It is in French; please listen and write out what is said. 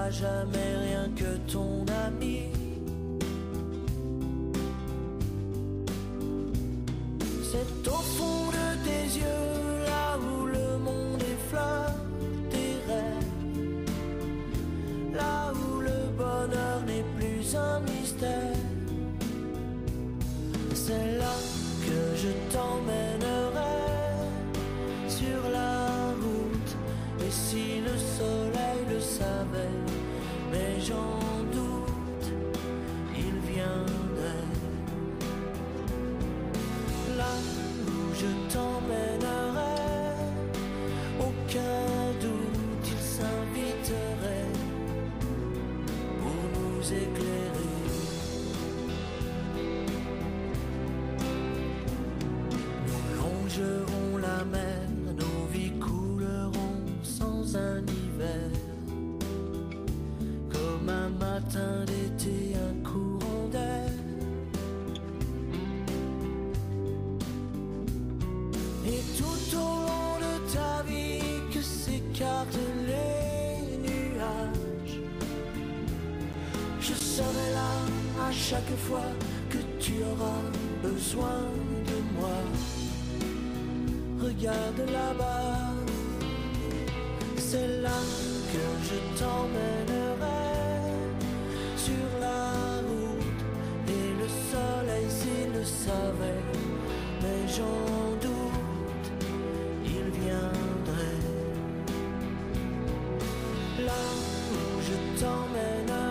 à jamais rien que ton ami. C'est au fond de tes yeux, là où le monde effleure tes rêves, là où le bonheur n'est plus un mystère. C'est là que je t'emmènerai sur la route. Et si le soleil le savait, mais j'en doute, il viendrait. Là où je t'emmènerai, aucun doute, il s'inviterait pour nous éclairer. Nous longerons la mer, nos vies couleront sans un hiver, comme un matin d'été, un courant d'air. Et tout au long de ta vie que s'écartent les nuages, je serai là à chaque fois que tu auras besoin de moi. Regarde là-bas, c'est là que je t'emmènerai sur la route. Et le soleil s'il le savait, mais j'en doute, il viendrait. Là où je t'emmènerai,